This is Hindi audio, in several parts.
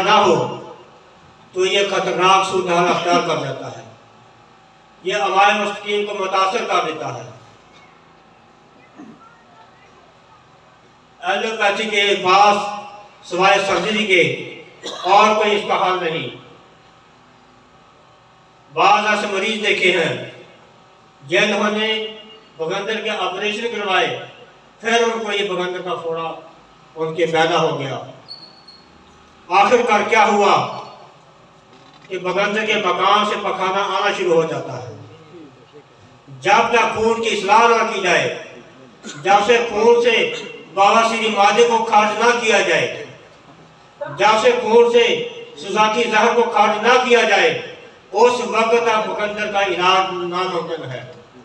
ना हो तो ये खतरनाक सूरत हाल अख्तियार कर जाता है, ये अवाम मुस्तकीम को मुतासर कर देता है। एलोपैथी के पास सिवाय सर्जरी के और कोई इसका हाल नहीं। बाज़ ऐसे मरीज देखे हैं जिन्होंने बगंदर के ऑपरेशन करवाए, फिर उनको ये बगंदर का फोड़ा उनके पैदा हो गया। आखिरकार क्या हुआ कि बगंदर के मकान से पखाना आना शुरू हो जाता है। जब तक खून की इस्लाह ना की जाए, जब से खून से बवासीर मादे को खारिज ना किया जाए, जब से खून से सुजाकी जहर को खारिज ना किया जाए, उस वक्त तक बगंदर का इलाज नामुमकिन है।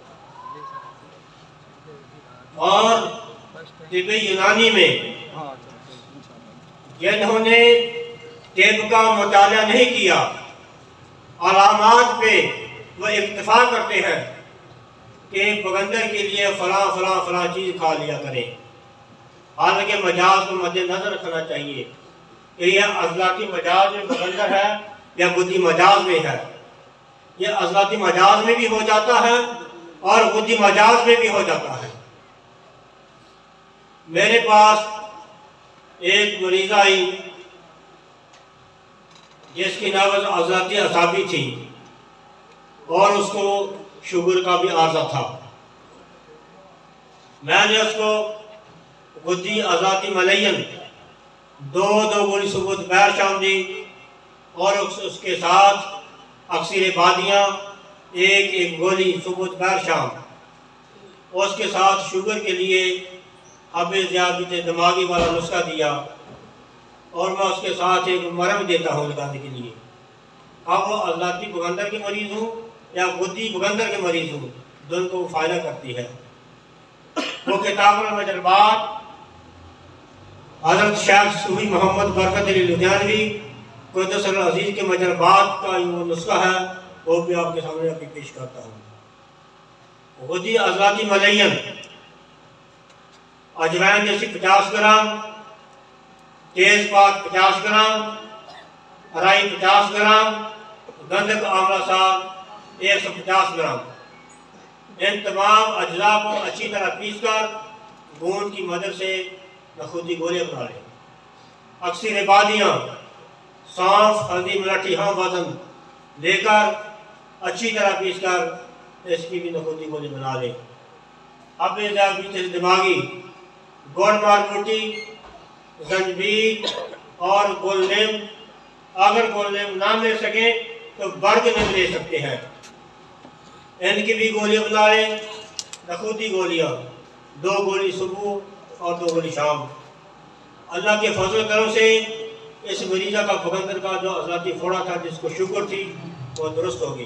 और तिब्बे यूनानी में जिन्होंने तिब का मुताला नहीं किया, अलामात पे वो इक्तफा करते हैं कि बगंदर के लिए फला फला फला चीज़ खा लिया करें। हालांकि मजाज को मद्देनजर रखना चाहिए कि यह अज़लाती मजाज में बगंदर है या बुद्धि मजाज में है। यह अज़लाती मजाज में भी हो जाता है और बुद्धि मजाज में भी हो जाता है। मेरे पास एक मरीज़ आई जिसकी नब्ज़ अज़लाती असाबी थी और उसको शुगर का भी आर्ज़ा था। मैंने उसको गुद्दी अज़लाती मलयन दो गोली सुबह दोपहर शाम दी और उसके साथ अक्सर बादियाँ एक गोली सुबह दोपहर शाम। उसके साथ शुगर के लिए हबे ज़ियादत दिमागी वाला नुस्खा दिया और मैं उसके साथ एक मरहम देता हूँ लगाने के लिए। अब वो अज़लाती बगंदर के मरीज़ हूँ या बुद्धि बगंदर के मरीज़ हूँ, दोनों को फ़ायदा करती है। वो किताब मजरबात हज़रत शेख सूफी मोहम्मद बरकत अली लुधियानवी क़ुद्दस अज़ीज़ के मजरबात का जो नुस्खा है वो भी आपके सामने अभी पेश करता हूँ। गुद्दी अज़लाती मलयन अजवाइन जैसी 50 ग्राम, तेज़पात 50 ग्राम, राई 50 ग्राम, गंधक आंवला साग 150 ग्राम। इन तमाम अज्जा को अच्छी तरह पीस कर गूंद की मदद से नखूदी गोलियाँ बना लें। अक्सर बादियाँ, सौंफ, हल्दी, मिलाठी हम वजन लेकर अच्छी तरह पीस कर इसकी भी नखूदी गोली बना लें। अब दिमागी गोड़ मारमूटी, जंजबील और गोलनेम, अगर गोलनेम ना मिल सके तो बर्ग नेम ले सकते हैं, इनकी भी गोलियाँ बना लें। नखूदी गोलियाँ 2 गोली सुबह और 2 गोली शाम। अल्लाह के फजल करम से इस मरीज़ा का बगंदर का जो अज़लाती फोड़ा था, जिसको शुगर थी, वो दुरुस्त होगी।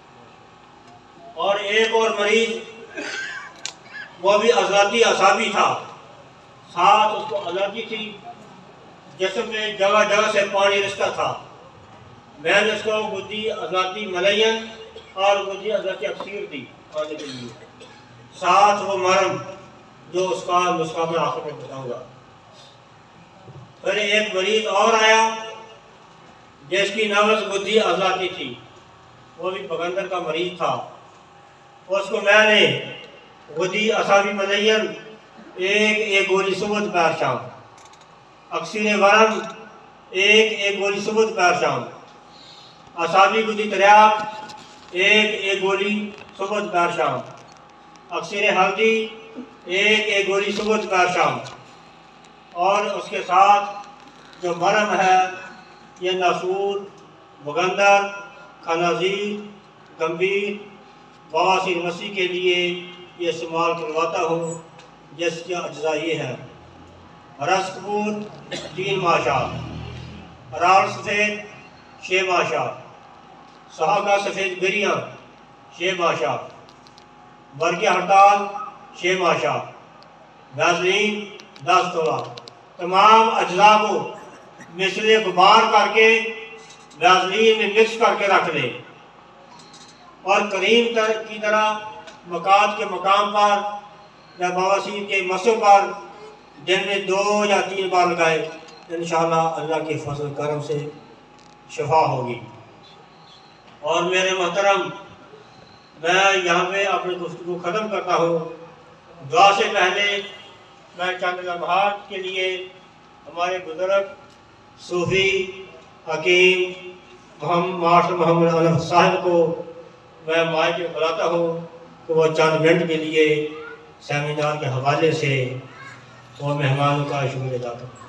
और एक और मरीज़ वो भी अज़लाती असाबी था, साथ उसको एलर्जी थी, जिस्म में जगह जगह से पानी रिश्ता था। मैंने उसको गुद्दी अज़लाती मलयन और गुद्दी अज़लाती अक्सीर दी खाने के लिए, साथ वो मरम जो उसका नुस्खा मैं आखिर में बताऊँगा। फिर एक मरीज़ और आया जिसकी नब्ज़ गुद्दी अज़लाती थी, वो भी बगंदर का मरीज़ था। उसको मैंने गुद्दी असाबी मलयन एक गोली सुबह दोपहर शाम, अक्सीर वरम एक गोली सुबह दोपहर शाम, असाबी गुद्दी तरियाब एक गोली सुबह दोपहर शाम, अक्सीर हल्दी एक गोली सुबह दोपहर शाम। और उसके साथ जो मरम है ये नासूर, बगंदर, खनाजीर, गंभीर, बवासीर मसी के लिए ये इस्तेमाल करवाता हूँ, जिसके अज्जा ये है: रसकपूर 3 माशा, राल सफ़ेद 6 माशा, सहागा सफ़ेद गिरियाँ 6 माशा, बरगे हड़ताल 6 माशा, वैज़लीन 10 तोला। तमाम अज्जा को मिसले गुबार करके वैज़लीन में मिक्स करके रख लें और करीम की तरह मकात के मकाम पर या बवासीर के मसों पर दिन में 2 या 3 बार लगाए इंशाअल्लाह अल्लाह के फजल करम से शफा होगी। और मेरे मोहतरम, मैं यहाँ पे अपनी गुफ्तगू ख़त्म करता हूँ। दुआ से पहले मैं चंद लम्हात के लिए हमारे बुज़ुर्ग सूफ़ी हकीम मोहम्मद अनफ साहब को मैं माइक में बुलाता हूँ कि वो चंद मिनट के लिए सेमिनार के हवाले से और मेहमानों का शुक्रिया अदा करूँ।